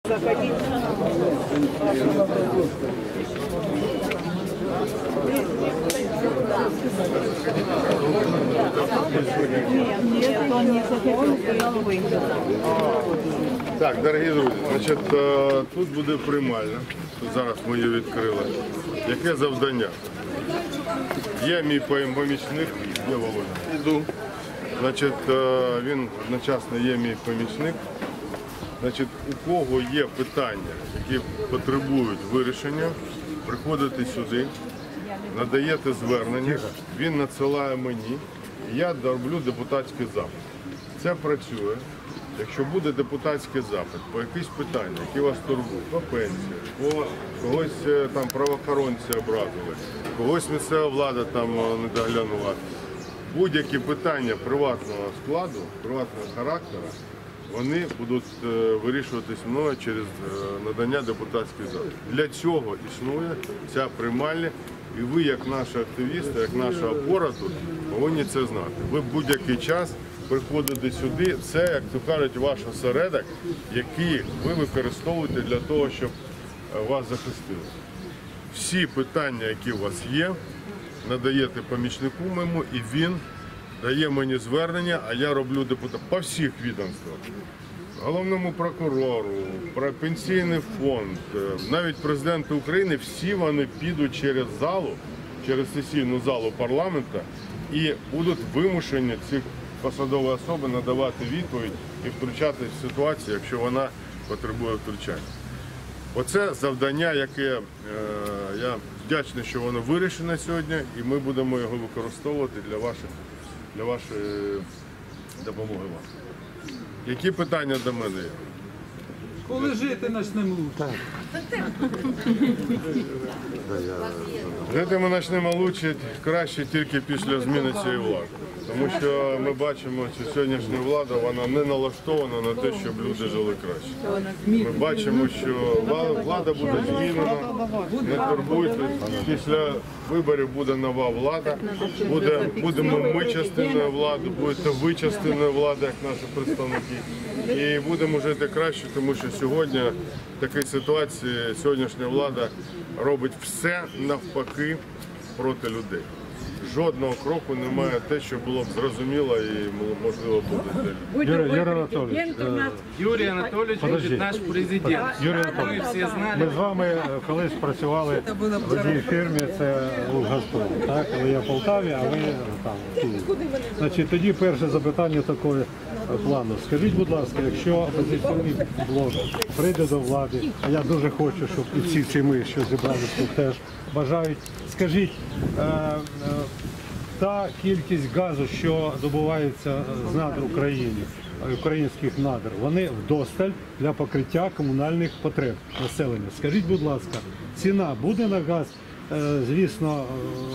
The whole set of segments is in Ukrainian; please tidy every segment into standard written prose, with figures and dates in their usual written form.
Заходить. Нет, он не заходил, стоял вийшов. Так, дорогі друзі, значить, тут буде приймальня, зараз ми її відкрили. Яке завдання? Є мій помічник, є Володя. Іду. Значить, він одночасно є мій помічник. Значить, у кого є питання, які потребують вирішення, приходите сюди, надаєте звернення, він надсилає мені, і я роблю депутатський запит. Це працює. Якщо буде депутатський запит по якісь питання, які вас турбують, по пенсії, по когось там правоохоронці образили, когось місцева влада там не доглянула, будь-які питання приватного складу, приватного характеру, вони будуть вирішуватись мною через надання депутатських запитів. Для цього існує ця приймальня, і ви, як наші активісти, як наша опора тут, повинні це знати. Ви будь-який час приходите сюди, це, як то кажуть, ваш осередок, який ви використовуєте для того, щоб вас захистили. Всі питання, які у вас є, надаєте помічнику моєму, і він дає мені звернення, а я роблю депутат по всіх відомствах. Головному прокурору, про пенсійний фонд, навіть президенту України, всі вони підуть через залу, через сесійну залу парламенту і будуть вимушені ці посадові особи надавати відповідь і втручатися в ситуацію, якщо вона потребує втручання. Оце завдання, яке я вдячний, що воно вирішено сьогодні, і ми будемо його використовувати для вашої допомоги вам. Які питання до мене є? Коли жити почнемо? Жити ми почнемо краще тільки після зміни цієї влади. Тому що ми бачимо, що сьогоднішня влада вона не налаштована на те, щоб люди жили краще. Ми бачимо, що влада буде змінена, не турбуйтесь. Після виборів буде нова влада, будемо ми частиною влади, будете ви частиною влади, як наші представники. І будемо жити краще, тому що сьогодні в такій ситуації сьогоднішня влада робить все навпаки проти людей. Жодного кроку немає те, що було б зрозуміло і можливо буде. Юрій Анатолійович буде наш президент. Юрій Анатолійович, ми з вами колись працювали в одній фірмі, це Лугазпром, так? Ви я в Полтаві, а ви там, в Києві. Значить, тоді перше запитання такого плану. Скажіть, будь ласка, якщо опозиційний блок прийде до влади, а я дуже хочу, щоб і всі ми, що зібралися тут теж бажають, скажіть, та кількість газу, що добувається з надр України, українських надр, вони вдосталь для покриття комунальних потреб населення. Скажіть, будь ласка, ціна буде на газ, звісно,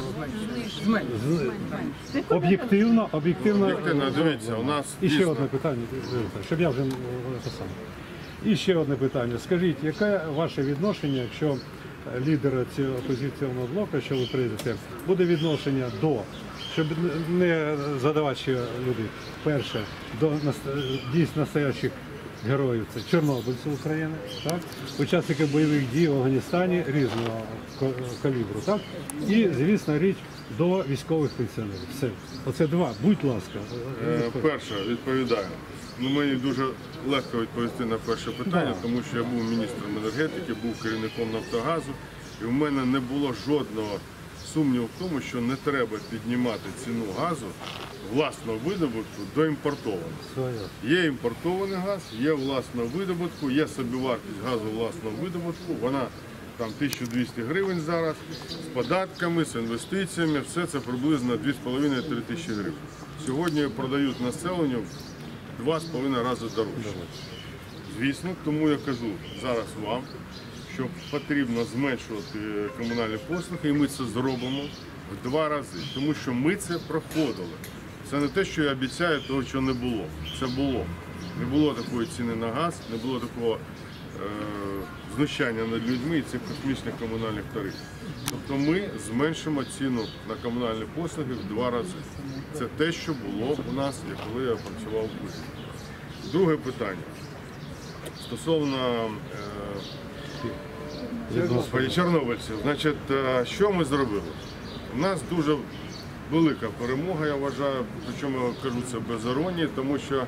об'єктивно. Дивіться, у нас І ще одне питання, щоб я вже те саме. І ще одне питання. Скажіть, яке ваше відношення, якщо лідер цього опозиційного блоку, що ви прийдете, буде відношення до, щоб не задавати ще людей, перше, до дійсно настоящих героїв, це чорнобильців України, так? Учасники бойових дій в Афганістані різного калібру, так? І, звісно, річ до військових пенсіонерів. Все. Оце два. Будь ласка. Перше, відповідаю. Мені дуже легко відповісти на перше питання, тому що я був міністром енергетики, був керівником Нафтогазу, і в мене не було жодного сумніву в тому, що не треба піднімати ціну газу власного видобутку до імпортованого. Є імпортований газ, є власного видобутку, є собівартість газу власного видобутку, вона там 1200 гривень зараз, з податками, з інвестиціями, все це приблизно 2,5-3 тисячі гривень. Сьогодні продають населенню 2,5 рази дорожче. Звісно, тому я кажу зараз вам, що потрібно зменшувати комунальні послуги, і ми це зробимо в 2 рази, тому що ми це проходили. Це не те, що я обіцяю, того, що не було. Це було. Не було такої ціни на газ, не було такого знущання над людьми і цих космічних комунальних тарифів. Тобто ми зменшимо ціну на комунальні послуги в 2 рази. Це те, що було у нас, коли я працював в уряді. Друге питання. стосовно чорнобильців. Значить, що ми зробили? У нас дуже велика перемога, я вважаю, причому я кажу це без іронії, тому що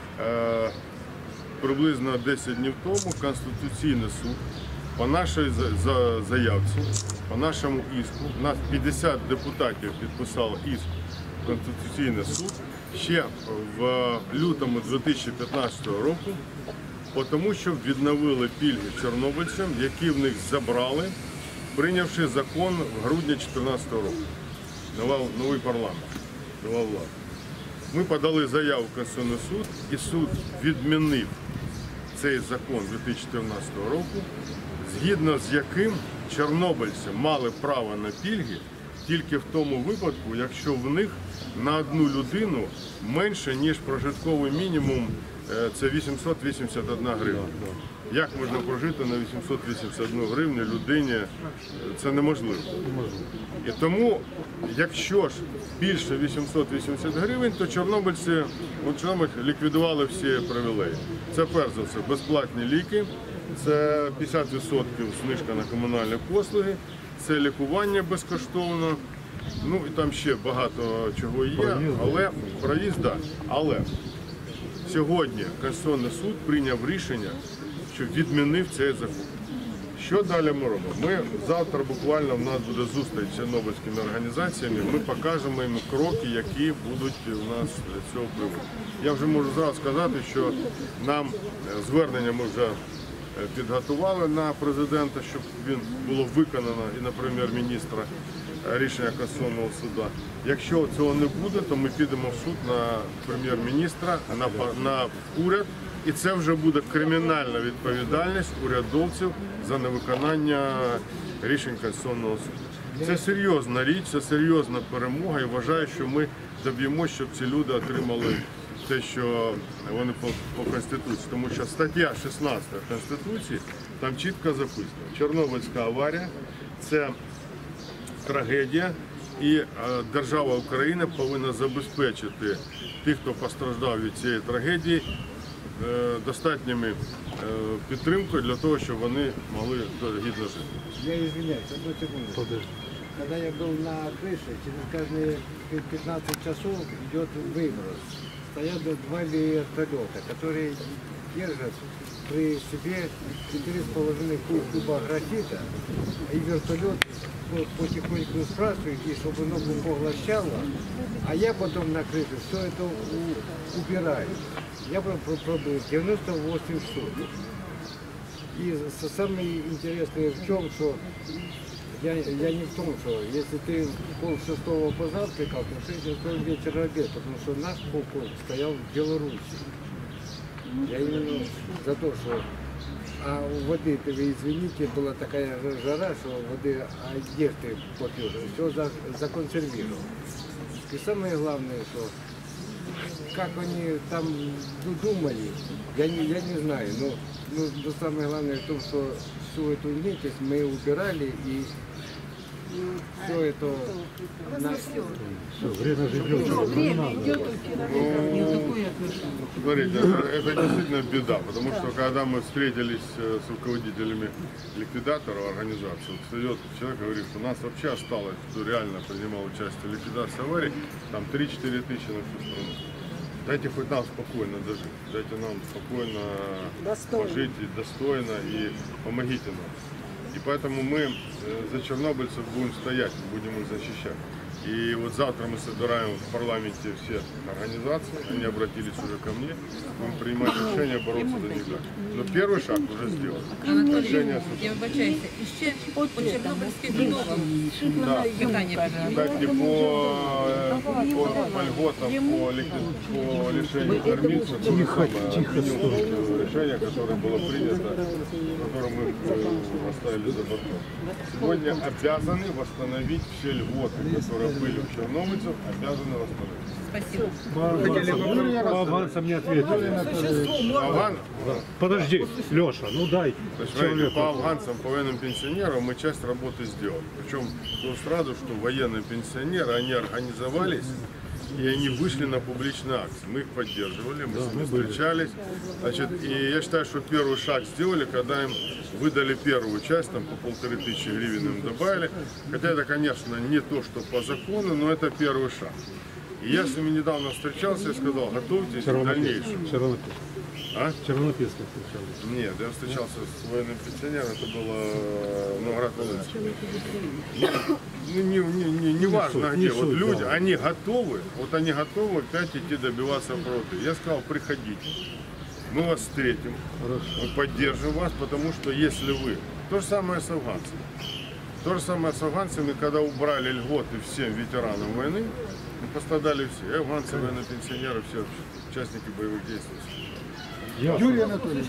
приблизно 10 днів тому Конституційний суд по нашій заявці, по нашому іску, у нас 50 депутатів підписало іск в Конституційний суд ще в лютому 2015 року, тому що відновили пільги чорнобильцям, які в них забрали, прийнявши закон в грудні 2014 року. Новий парламент, нова влада. Ми подали заяву в Конституційний суд, і суд відмінив цей закон 2014 року, згідно з яким чорнобильці мали право на пільги тільки в тому випадку, якщо в них на одну людину менше, ніж прожитковий мінімум, це 881 гривня. Як можна прожити на 881 гривню людині? Це неможливо. І тому, якщо ж більше 880 гривень, то чорнобильці ліквідували всі привілеї. Це перш за все безплатні ліки, це 50% знижка на комунальні послуги, це лікування безкоштовно, ну і там ще багато чого є, але проїзд, да. Але сьогодні Конституційний суд прийняв рішення, що відмінив цей закон. Що далі ми робимо? Ми завтра буквально в нас буде зустріч з чорнобильськими організаціями, ми покажемо їм кроки, які будуть у нас з цього приводу. Я вже можу зразу сказати, що нам звернення ми вже підготували на президента, щоб він було виконано і на прем'єр-міністра рішення Конституційного суду. Якщо цього не буде, то ми підемо в суд на прем'єр-міністра, на уряд, і це вже буде кримінальна відповідальність урядовців за невиконання рішень Конституційного суду. Це серйозна річ, це серйозна перемога, і вважаю, що ми доб'ємося, щоб ці люди отримали те, що вони по Конституції. Тому що стаття 16 Конституції, там чітко записано: Чорнобильська аварія – це трагедія, і держава Україна повинна забезпечити тих, хто постраждав від цієї трагедії, достатніми підтримкою для того, щоб вони могли гідно жити. Я извиняюсь, одну секунду. Когда я был на крыше, через каждые 15 часов идет выброс. Стоят два вертолета, которые держат при себе 4,5 куба графита, и вертолет потихоньку сбрасывает, и чтобы оно поглощало, а я потом на крыше все это убираю. Я пробыл 98 суток. И самое интересное в чем, что я не в том, что если ты пол-6 позавтракал, то 6 часов вечера обед, потому что наш полк стоял в Беларуси. Я именно за то, что у воды, вы извините, была такая жара, что воды, а где ты попьешь, все законсервировал. И самое главное, что как они там думали, я не знаю, но самое главное в том, что всю эту нечисть мы убирали, и все это... Время живет, не надо. Смотрите, это действительно беда, потому что когда мы встретились с руководителями ликвидаторов организации, встает человек и говорит, что у нас вообще осталось, кто реально принимал участие в ликвидации аварий, там 3-4 тысячи на всю страну. Дайте хоть нам спокойно дожить, дайте нам спокойно пожить и достойно, и помогите нам. И поэтому мы за чернобыльцев будем стоять, будем их защищать. И вот завтра мы собираем в парламенте все организации, они обратились уже ко мне, будем принимать решение бороться за них. Но первый шаг уже сделан. Анатолій, я вибачаюся, і ще по чорнобильських будовах питання. Кстати, по льготам, по лишению кормильцев, решение, которое было принято, которое мы оставили за бортом. Сегодня обязаны восстановить все льготы, которые были у чернобыльцев, обязаны восстановить. Спасибо. По авансам не ответили. Подожди, Леша, ну дай человеку. По афганцам, по военным пенсионерам мы часть работы сделали. Причем сразу, что военные пенсионеры, они организовались и они вышли на публичные акции. Мы их поддерживали, мы с ними встречались. Значит, и я считаю, что первый шаг сделали, когда им выдали первую часть, там по 1500 гривен им добавили. Хотя это, конечно, не то, что по закону, но это первый шаг. И я с ними недавно встречался и сказал, готовьтесь к дальнейшему. А? Червонописцы встречались. Нет, я встречался с военным пенсионером, это было Новоград-Волынский. Ну, не важно где, вот люди, они готовы опять идти добиваться правды. Я сказал, приходите, мы вас встретим, мы поддержим вас, потому что если вы, то же самое с афганцами. То же самое с афганцами, когда убрали льготы всем ветеранам войны, пострадали все, и афганцы, военные пенсионеры, все участники боевых действий. Юрий Анатольевич.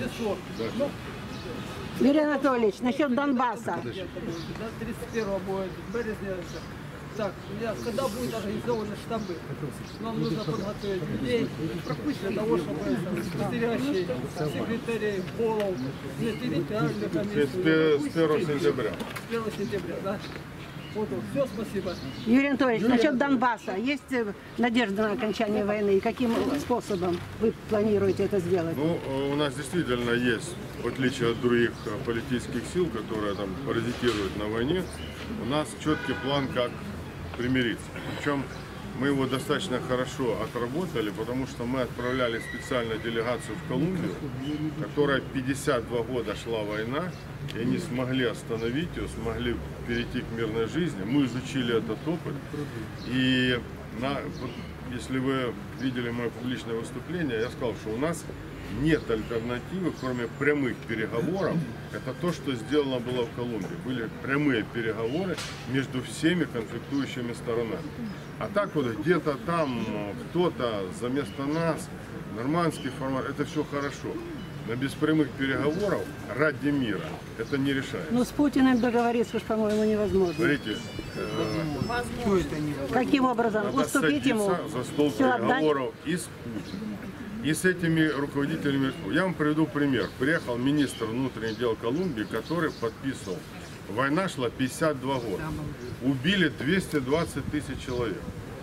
Юрий Анатольевич, насчет Донбасса. До 31 будет березня. Так, когда будут организованы штабы? Нам нужно подготовить людей, пропустить для того, чтобы спостерігачі, секретарей, полов, территориальную комиссию. С 1 сентября. С 1 сентября, да? Вот, все, спасибо. Юрий Анатольевич, насчет Донбасса. Есть надежда на окончание войны? И каким способом вы планируете это сделать? Ну, у нас действительно есть, в отличие от других политических сил, которые там паразитируют на войне, у нас четкий план, как примириться. Причем мы его достаточно хорошо отработали, потому что мы отправляли специальную делегацию в Колумбию, которая 52 года шла война, и они смогли остановить ее, смогли перейти к мирной жизни. Мы изучили этот опыт, и если вы видели мое публичное выступление, я сказал, что у нас нет альтернативы, кроме прямых переговоров. Это то, что сделано было в Колумбии. Были прямые переговоры между всеми конфликтующими сторонами. А так вот где-то там кто-то за место нас, нормандский формат, это все хорошо. Но без прямых переговоров ради мира это не решается. Ну, с Путиным договориться уж, по-моему, невозможно. Смотрите, Каким образом? надо Уступить ему? садиться за стол Всё отдать? переговоров и с Путиным, и с этими руководителями. Я вам приведу пример. Приехал министр внутренних дел Колумбии, который подписывал. Война шла 52 года. Убили 220 тысяч человек.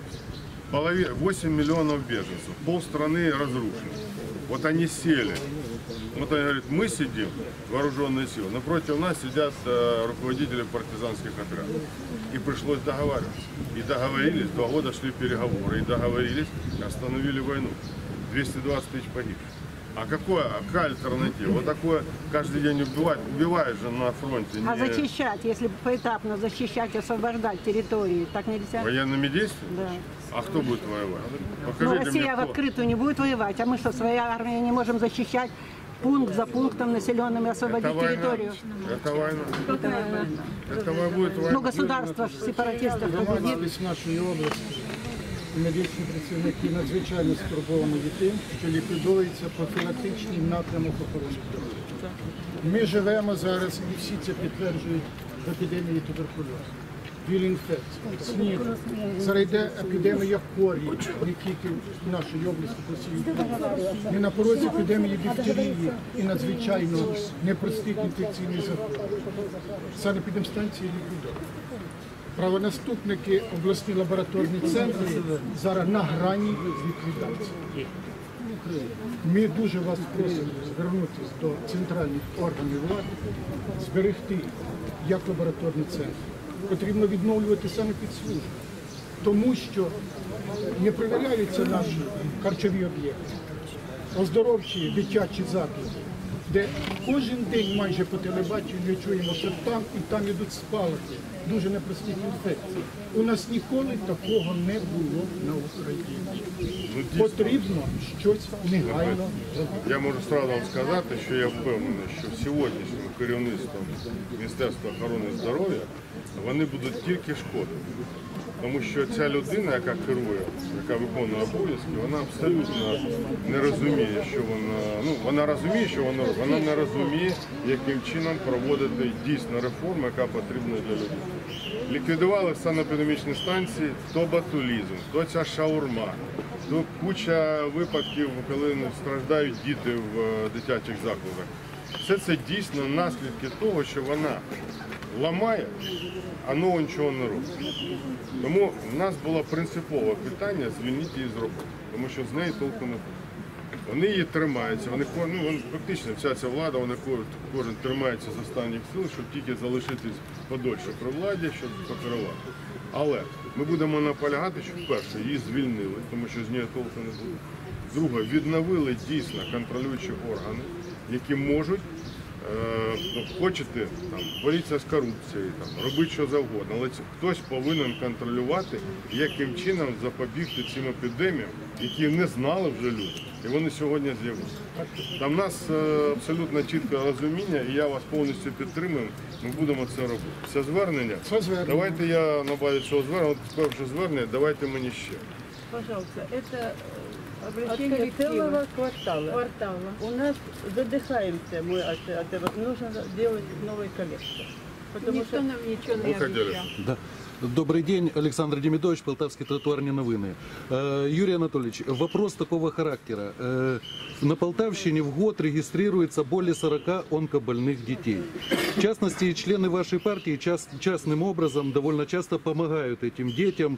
8 миллионов беженцев. Полстраны разрушено. Вот они сели. Вот они говорят, мы сидим, вооруженные силы, напротив нас сидят руководители партизанских отрядов. И пришлось договариваться. И договорились, 2 года шли переговоры, и договорились, остановили войну. 220 тысяч погибших. А какая альтернатива? Вот такое каждый день убивать. Убиваешь же на фронте. А зачищать, если поэтапно защищать, освобождать территории, так нельзя? Военными действиями? Да. А кто будет воевать? Ну, Покажите Россия в мне, кто. открытую не будет воевать, а мы что, своя армия не можем защищать пункт за пунктом населенным и освободить Это война. территорию? Это война. Это будет война. Ну, государство ж сепаратистов победит. Громадськість нашої області і медичні працівники надзвичайно стурбовані від тим, що ліквідовується профілактичний напрямок охорони здоров'я. Ми живемо зараз, і всі це підтверджують, в епідемії туберкульозу, віл-інфекції, СНІДу. Зараз йде епідемія корі, не тільки в нашій області, по всій Україні. Ми на порозі епідемії дифтерії і надзвичайно непростих інфекційних захворювань. Санепідемстанції ліквідовані. Правонаступники обласні лабораторні центри зараз на грані ліквідації. Ми дуже вас просимо звернутися до центральних органів влади, зберегти як лабораторні центри. Потрібно відновлювати саме підслужби, тому що не перевіряються наші харчові об'єкти, оздоровчі дитячі заклади, де кожен день майже по телебаченню ми чуємо, що там і там ідуть спалахи дуже непростих інфекцій. У нас ніколи такого не було на Україні. Потрібно щось негайно робити. Я можу одразу вам сказати, що я впевнений, що сьогоднішнім керівництвом Міністерства охорони здоров'я вони будуть тільки шкодити. Тому що ця людина, яка керує, яка виконує обов'язки, вона абсолютно не розуміє, що вона розуміє, що вона робить, вона не розуміє, яким чином проводити дійсно реформу, яка потрібна для людей. Ліквідували санепідемічні станції, то ботулізм, то ця шаурма, то куча випадків, коли страждають діти в дитячих закладах. Все це дійсно наслідки того, що вона ламає, а нового нічого не робить. Тому в нас було принципове питання звільнити її з роботи, тому що з неї толку не буде. Вони її тримаються, фактично вся ця влада, кожен тримається з останніх сил, щоб тільки залишитись подольше при владі, щоб покривати. Але ми будемо наполягати, що перше, її звільнили, тому що з неї толку не буде. Друге, відновили дійсно контролюючі органи, які можуть, хочете боротися з корупцією, робити що завгодно, але хтось повинен контролювати, яким чином запобігти цим епідеміям, які не знали вже люди, і вони сьогодні з'явилися. Там в нас абсолютно чітке розуміння, і я вас повністю підтримую, ми будемо це робити. Це звернення? Давайте я набавлю цього звернення, перше звернення, давайте мені ще. Пожалуйста, это От обращение целого квартала. квартала. У нас задыхаемся мы от этого. Нужно делать новый коллектор. Потому Никто что нам ничего не Ви хотіли? обещал. Да. Добрый день, Александр Демидович, Полтавский тротуарные новины. Юрий Анатольевич, вопрос такого характера. На Полтавщине в год регистрируется более 40 онкобольных детей. В частности, члены вашей партии частным образом довольно часто помогают этим детям,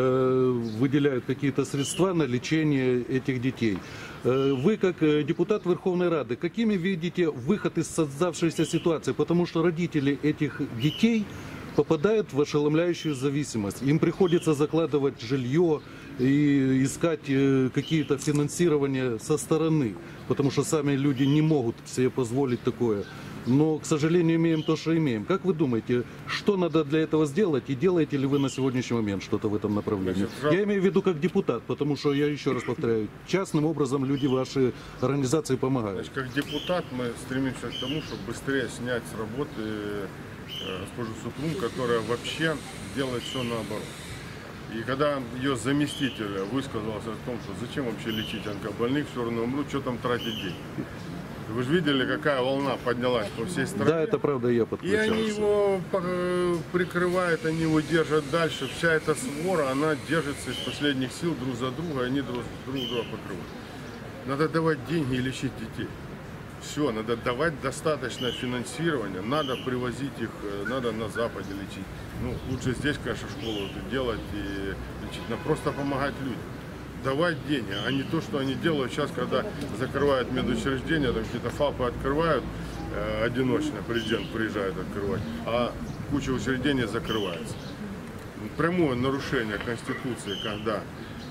выделяют какие-то средства на лечение этих детей. Вы, как депутат Верховной Рады, какими видите выход из создавшейся ситуации? Потому что родители этих детей попадают в ошеломляющую зависимость. Им приходится закладывать жилье и искать какие-то финансирования со стороны, потому что сами люди не могут себе позволить такое. Но, к сожалению, имеем то, что имеем. Как вы думаете, что надо для этого сделать? И делаете ли вы на сегодняшний момент что-то в этом направлении? Я имею в виду как депутат, потому что, я еще раз повторяю, частным образом люди вашей организации помогают. Значит, как депутат мы стремимся к тому, чтобы быстрее снять с работы госпожу Супрун, которая вообще делает все наоборот. И когда ее заместитель высказался о том, что зачем вообще лечить онкобольных, все равно умрут, что там тратить деньги. Вы же видели, какая волна поднялась по всей стране. Да, это правда, я И подключался. они его прикрывают, они его держат дальше. Вся эта свора, она держится из последних сил друг за друга, они друг друга покрывают. Надо давать деньги и лечить детей. Все, надо давать достаточное финансирование, надо привозить их, надо на Западе лечить. Ну, лучше здесь, конечно, школу это делать и лечить, но просто помогать людям. Давать деньги, а не то, что они делают сейчас, когда закрывают медучреждения, там какие-то ФАПы открывают, одиночно президент приезжает открывать, а куча учреждений закрывается. Прямое нарушение Конституции, когда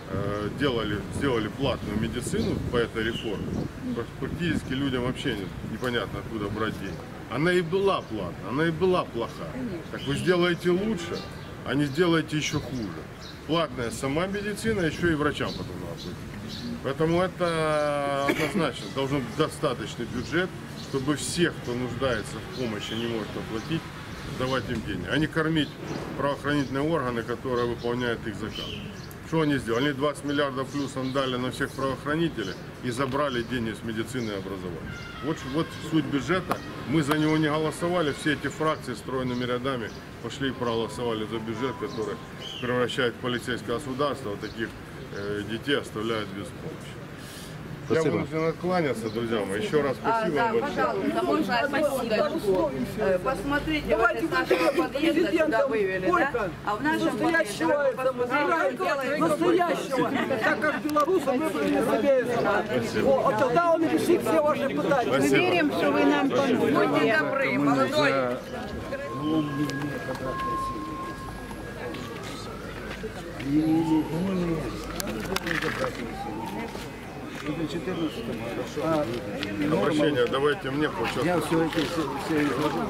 сделали платную медицину по этой реформе, практически людям вообще непонятно, откуда брать деньги. Она и была платная, она и была плохая. Так вы сделаете лучше, а не сделаете еще хуже. Платная сама медицина, еще и врачам потом надо платить. Поэтому это однозначно должен быть достаточный бюджет, чтобы всех, кто нуждается в помощи, не может оплатить, давать им деньги, а не кормить правоохранительные органы, которые выполняют их заказ. Что они сделали? Они 20 миллиардов плюсом дали на всех правоохранителей и забрали деньги с медицины и образования. Вот суть бюджета. Мы за него не голосовали. Все эти фракции стройными рядами пошли и проголосовали за бюджет, который превращает в полицейское государство. Вот таких детей оставляют без помощи. Я Спасибо. вынужден откланяться, друзья мои. Еще раз спасибо Да, вам большое. пожалуйста, можно секундочку. Посмотрите, вот из нашего подъезда сюда вывели, да? А в нашем подъезде, вы посмотрите, что делает настоящего, так как белорусы выбрали себе. Вот тогда он решит все ваши пытания. Спасибо. Верим, что вы нам поможете. Будьте добры, молодой. Обращение давайте мне поучаствовать. Я все это изложу.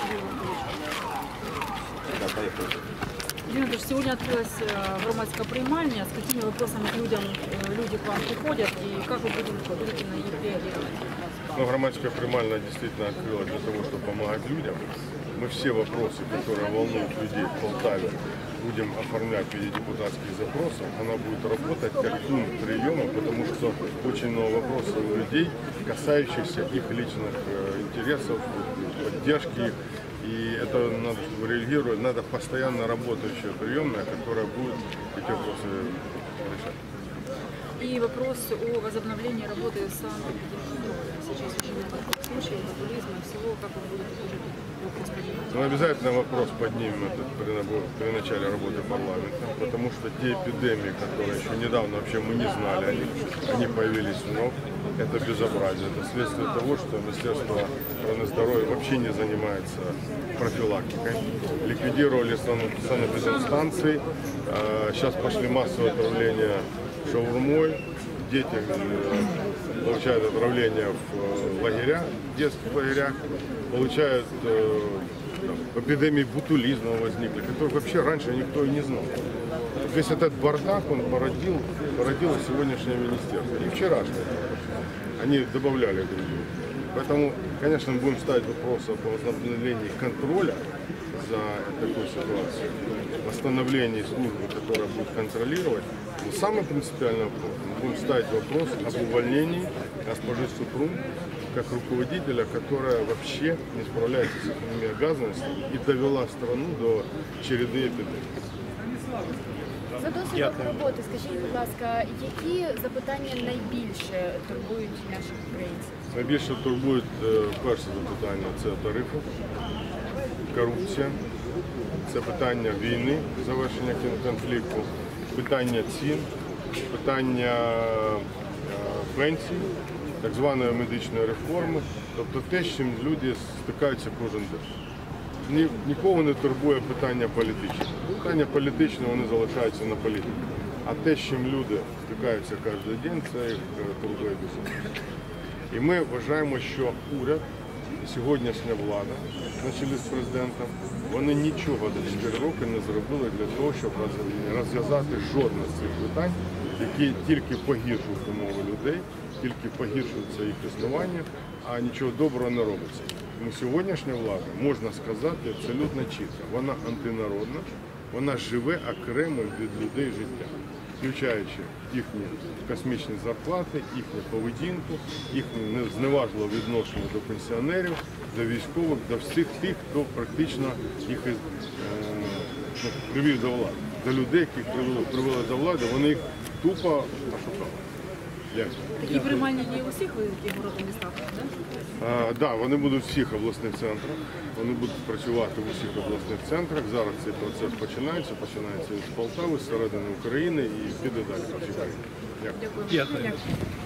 Юрий Анатольевич, сегодня открылась громадская приймальня. С какими вопросами к людям люди к вам приходят и как вы будете на них реагировать? Ну, громадская приймальня действительно открылась для того, чтобы помогать людям. Мы все вопросы, которые волнуют людей в Полтаве, будем оформлять в виде депутатских запросов. Она будет работать как пункт приема, потому что очень много вопросов у людей, касающихся их личных интересов, поддержки их. И это надо, чтобы реагировать, надо постоянно работающая приемная, которая будет эти вопросы решать. И вопрос о возобновлении работы с санэпидемиологом. Сейчас очень много случаев популизма, всего, как вы будете тоже вопрос поднимать. Мы обязательно вопрос поднимем при начале работы парламента, потому что те эпидемии, которые еще недавно вообще мы не знали, они появились вновь. Это безобразие. Это следствие того, что Министерство охраны здоровья вообще не занимается профилактикой. Ликвидировали санэпидемстанции. Сейчас пошли массовые отравления шаурмой. Дети получают отравления в лагерях, в детских лагерях, получают эпидемии ботулизма возникли, которых вообще раньше никто и не знал. Весь этот бардак он породило сегодняшнее министерство. И вчерашнее. Они добавляли другие. Поэтому, конечно, мы будем ставить вопрос о возобновлении контроля за такой ситуацией, восстановлении службы, которая будет контролировать. Но самый принципиальный вопрос, мы будем ставить вопрос об увольнении госпожи Супрун как руководителя, которая вообще не справляется с своими обязанностями и довела страну до череды эпидемий. За досвідом роботи, скажіть, будь ласка, які запитання найбільше турбують наших українців? Найбільше турбують перше запитання – це тарифи, корупція, це питання війни, завершення конфлікту, питання цін, питання пенсій, так званої медичної реформи, тобто те, з чим люди стикаються кожен день. Нікого не турбує питання політичне. Питання політичне, вони залишаються на політиці. А те, з чим люди стикаються кожен день, це їх турбує дуже. І ми вважаємо, що уряд і сьогоднішня влада, на чолі з президентом, вони нічого за 4 роки не зробили для того, щоб розв'язати жодне з цих питань, які тільки погіршують умови людей, тільки погіршується їх існування, а нічого доброго не робиться. Тому сьогоднішня влада, можна сказати, абсолютно чітко, вона антинародна, вона живе окремо від людей життя, включаючи їхні космічні зарплати, їхню поведінку, їхнє зневажливе відношення до пенсіонерів, до військових, до всіх тих, хто практично їх привів до влади. До людей, яких привели до влади, вони їх тупо ошукали. Дякую. Такі приймальні є у всіх великих городах містах, так? Так, вони будуть в всіх обласних центрах, вони будуть працювати в усіх обласних центрах. Зараз цей процес починається з Полтави, з середини України і піде далі по всій країні. Дякую. Дякую.